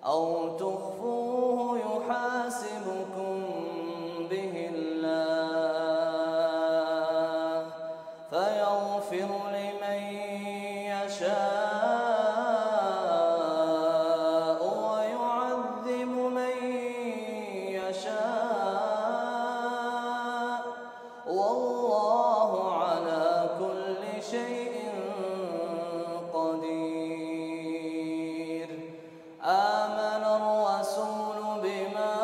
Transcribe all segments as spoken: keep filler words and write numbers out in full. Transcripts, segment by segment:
أو تخفوه يحاسبكم به الله فيغفر لمن يشاء ويعذب من يشاء والله على كل شيء قدير. آمن الرسول بما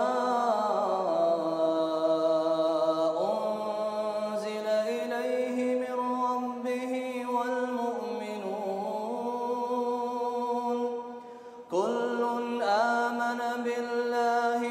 أنزل إليه من ربه والمؤمنون كل آمن بالله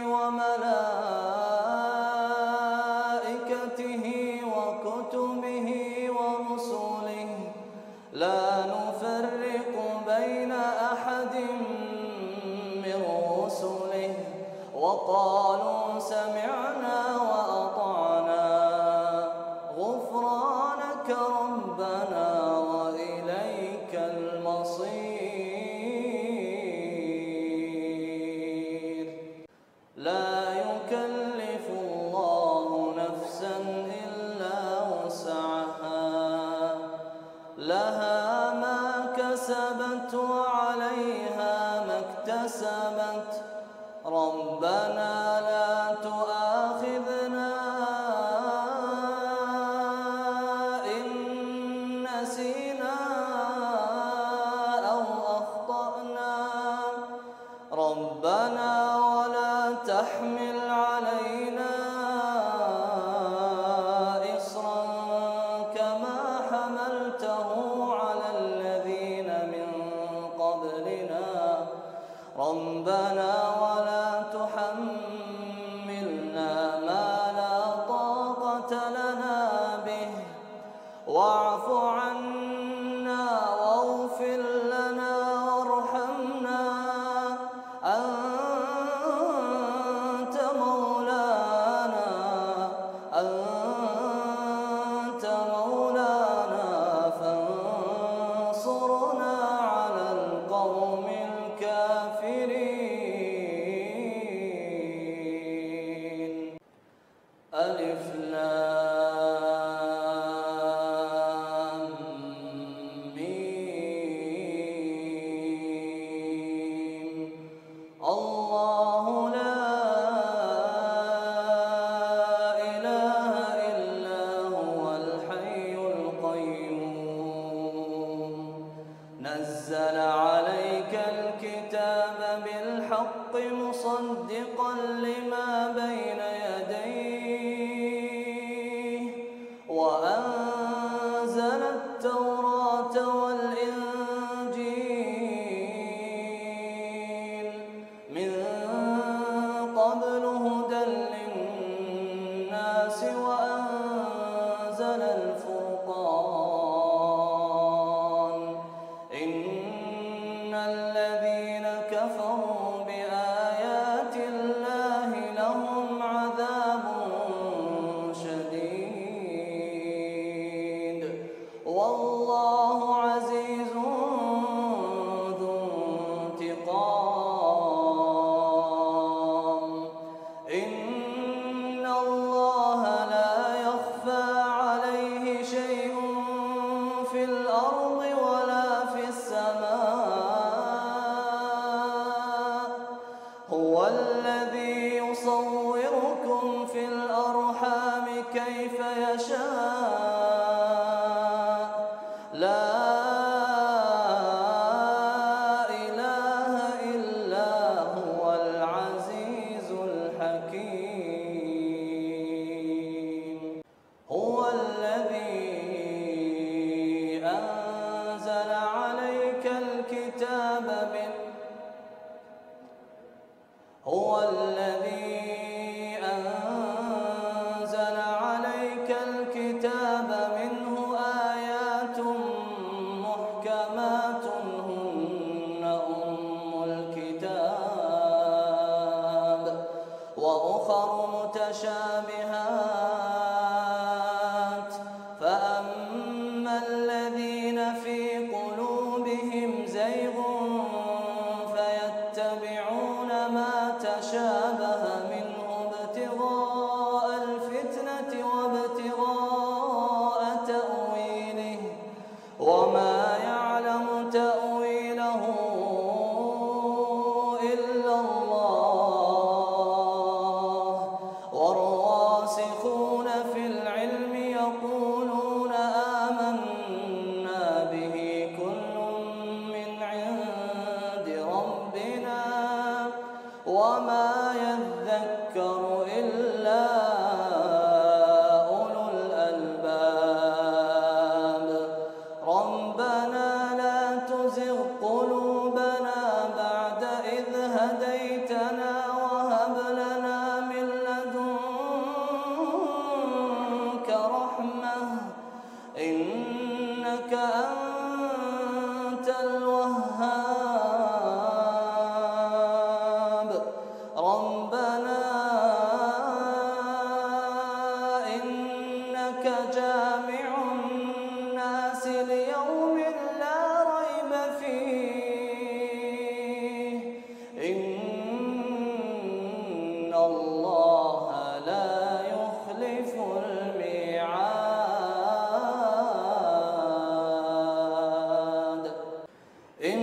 وملائكته وكتبه ورسله لا نفرق بين أحد من رسله وقالوا سمعنا وأطعنا غفرانك ربنا وإليك المصير. لا يكلف الله نفسا إلا وسعها لها ما كسبت وعليها ما اكتسبت ربنا لا تؤاخذنا إن نسينا أو أخطأنا ربنا ولا تحمل علينا إصرا كما حملته على الذين من قبلنا ربنا ولا تحملنا ما لا طاقة لنا به واعف عنا واغفر لنا وارحمنا أنت مولانا أنت مولانا فانصرنا على القوم الكافرين. ألف لام ميم الله لا إله إلا هو الحي القيوم نزل عليك الكتاب بالحق مصدقا لما بين يديه وأنزل التوراة والإنجيل من قبل هدى للناس وأنزل الفرقان إن الذين كفروا بآيات الله لهم عذاب شديد والله عزيز ذو انتقام. إن الله لا يخفى عليه شيء في الأرض ولا في السماء هو الذي يصوركم في الأرحام كيف يشاء لا إله إلا هو العزيز الحكيم. هو الذي أنزل عليك الكتاب بال هو الذي أنزل عليك الكتاب منه آيات محكمات هن أم الكتاب وأخر متشابهات فأما الذين في قلوبهم زيغ فيتبعون وما يذكر إلا أولو الألباب ربنا لا تزغ قلوبنا بعد إذ هديتنا وهب لنا من لدنك رحمة إنك أنت الوهاب ربنا إنك جامع الناس ليوم لا ريب فيه إن الله لا يخلف الميعاد إن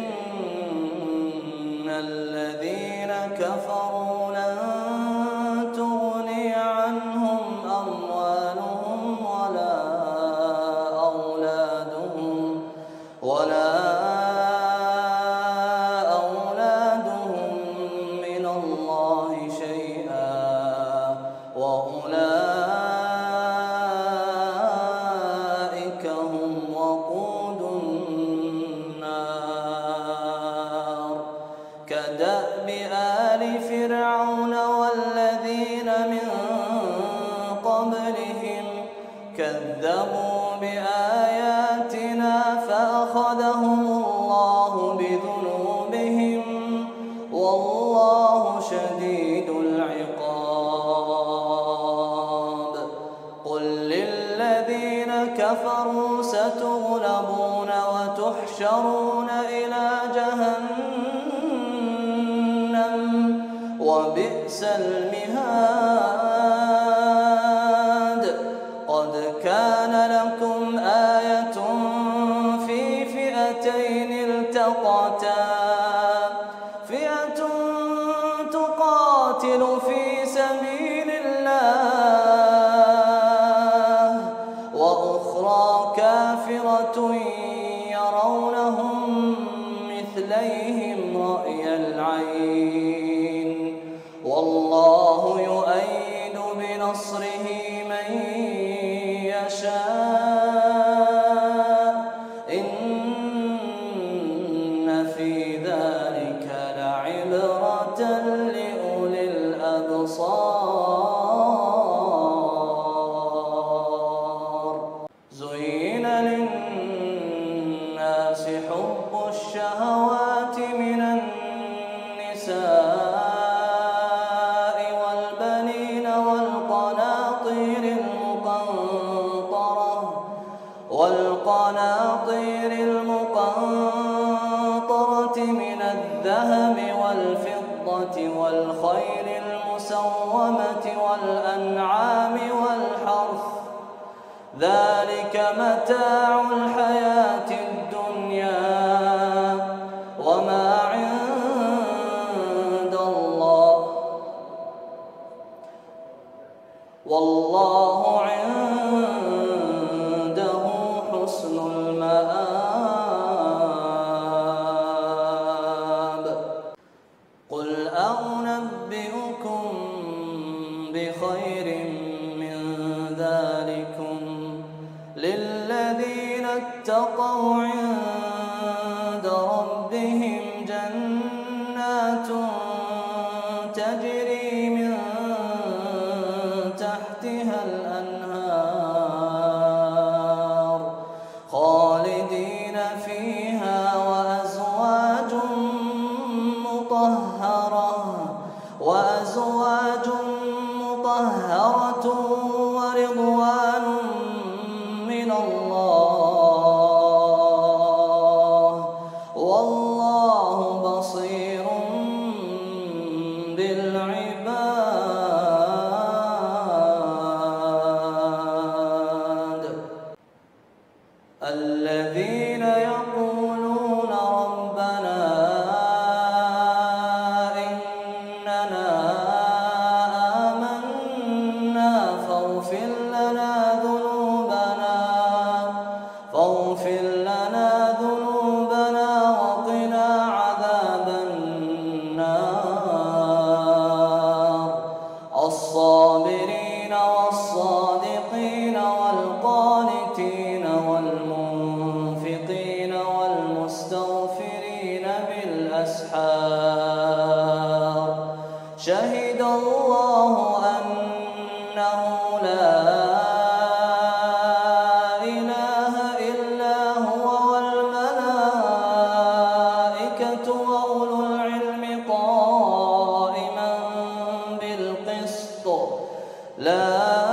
الذين كفروا لن تغني عنهم أموالهم ولا أولادهم ولا أولادهم من الله شيئا وأولئك هم وقود النار كدأب آل فرعون والذين من قبلهم كذبوا بآياتنا فأخذهم الله بذنوبهم والله شديد العقاب قل للذين كفروا ستغلبون وتحشرون إلى جهنم وبئس المهاد قد كان لكم آية في فئتين التقتا فئة تقاتل في سبيل الله وأخرى كافرة يرونهم مثليهم رأي العين والله يؤيد بنصره من يشاء إن في ذلك لعبرة لأولي الأبصار زين للناس حب الشهوات من النساء والبنين والقناطير المقنطرة والقناطير المقنطرة من الذهب والفضة والخيل المسومة والأنعام والحرث ذلك متاع الحياة الدنيا وما عند الله والله عنده حسن المآب قل أنبئكم بخير من ذلكم للذين اتقوا عند ربهم جنات تجري من تحتها الأنهار خالدين فيها وأزواج مطهرة وأزواج مطهرة ورضوان من الله والله بصير بالعباد الذين يقولون ربنا إننا آمنا فاغفر لنا ذنوبنا فاغفر لنا ذنوبنا وقنا عذاب النار لا